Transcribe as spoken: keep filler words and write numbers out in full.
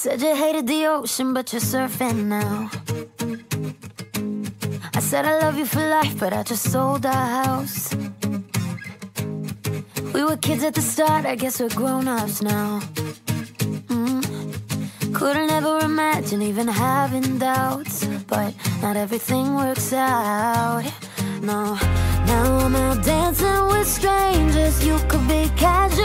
Said you hated the ocean, but you're surfing now. I said I love you for life, but I just sold our house. We were kids at the start, I guess we're grown-ups now. mm. Couldn't ever imagine even having doubts, but not everything works out. No, now I'm out dancing with strangers. You could be casual,